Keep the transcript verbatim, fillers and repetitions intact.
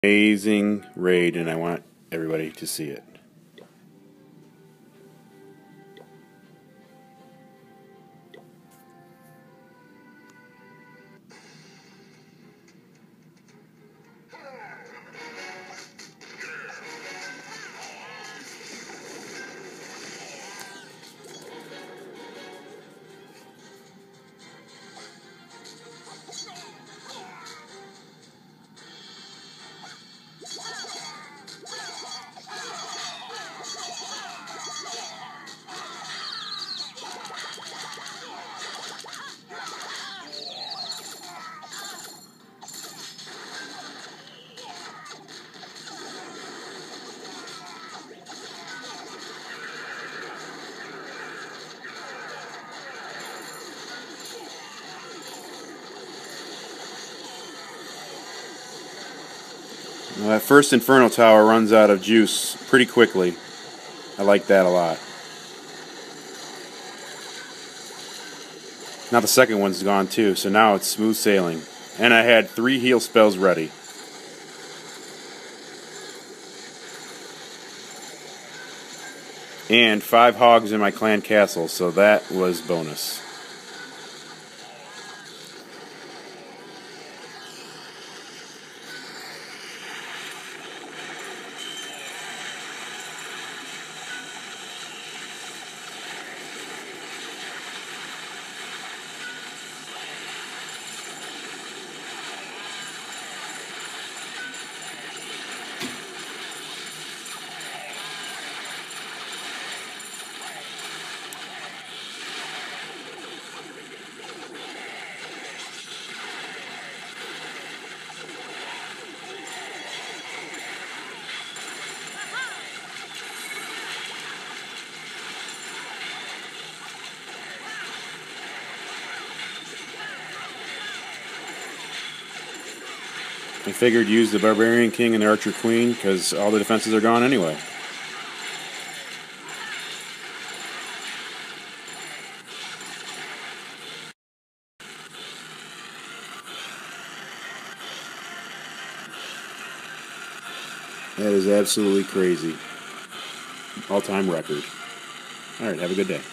Amazing raid, and I want everybody to see it. Well, that first Inferno Tower runs out of juice pretty quickly. I like that a lot. Now the second one's gone too, so now it's smooth sailing. And I had three heal spells ready. And five hogs in my clan castle, so that was bonus. I figured use the Barbarian King and the Archer Queen because all the defenses are gone anyway. That is absolutely crazy. All-time record. Alright, have a good day.